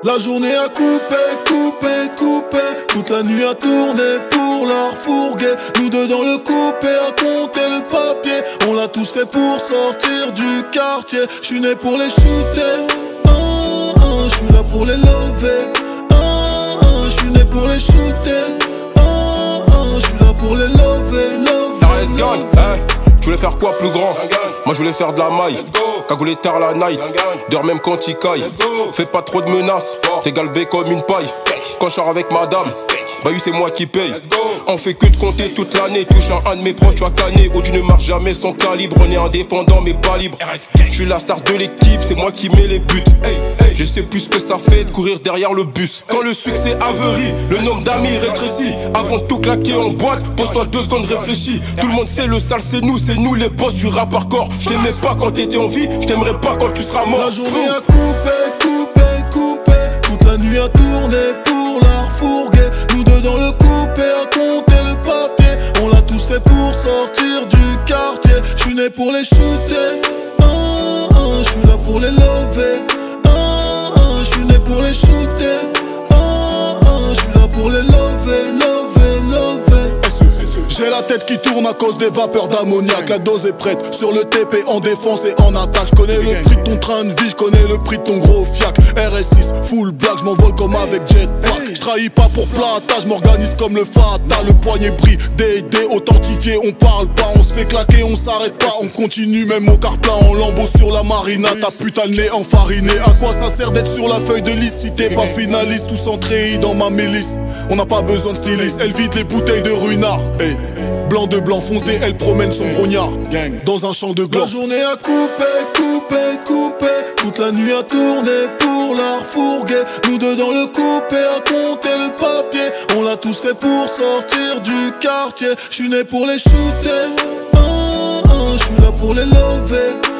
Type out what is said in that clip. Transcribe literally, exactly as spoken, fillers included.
La journée a coupé, coupé, coupé. Toute la nuit a tourné pour la refourguer. Nous deux dans le coupé à compter le papier. On l'a tous fait pour sortir du quartier. J'suis né pour les shooter, ah, ah, j'suis là pour les lover, ah, ah, j'suis né pour les shooter, ah, ah, j'suis là pour les lover, lover, lover. Tu voulais faire quoi plus grand? Moi je voulais faire de la maille. Cagoulé tard la night. Dors même quand il caille. Fais pas trop de menaces. T'es galbé comme une paille. Quand je sors avec madame, bah oui c'est moi qui paye. On fait que de compter toute l'année. Touche un, un de mes proches, tu as canné. Oh tu ne marche jamais sans calibre. On est indépendant mais pas libre. Je suis la star de l'équipe, c'est moi qui mets les buts. Je sais plus ce que ça fait de courir derrière le bus. Quand le succès averie, le nombre d'amis rétrécit. Avant de tout claquer en boîte, pose-toi deux secondes, réfléchis. Tout le monde sait le sale c'est nous, c'est nous les boss du rap hardcore. Je t'aimais pas quand t'étais en vie, je t'aimerais pas quand tu seras mort. La journée a coupé, coupé, coupé. Toute la nuit a tourné pour la refourguer. Nous deux dans le coupé à compter le papier. On l'a tous fait pour sortir du quartier. J'suis né pour les shooter, ah, ah, j'suis là pour les lover, ah, ah, j'suis né pour les shooter, ah, ah, j'suis là pour les lover, lover, lover. J'ai la tête qui tourne à cause des vapeurs d'ammoniac. La dose est prête, sur le T P en défense et en attaque. J'connais le prix de ton train de vie, j'connais le prix de ton gros fiac. R S six, full black, j'm'envole comme avec jetpack. J'trahis pas pour plata, j'm'organise comme le Fata. Le poignet brille, D D authentifié, on parle pas, on se fait claquer, on s'arrête pas. On continue même au car plein en lambeau sur la marina. Ta putain de nez enfariné, à quoi ça sert d'être sur la feuille de liste si t'es pas finaliste? Tous en treillis dans ma milice, on n'a pas besoin de styliste. Elle vide les bouteilles de runard, hey. Blanc de blanc, fonce des elle promène son grognard dans un champ de gland. La journée a coupé, coupé, coupé. Toute la nuit a tourné pour la refourguer. Nous deux dans le coupé à compter le papier. On l'a tous fait pour sortir du quartier. J'suis né pour les shooter, ah, ah, j'suis là pour les lover,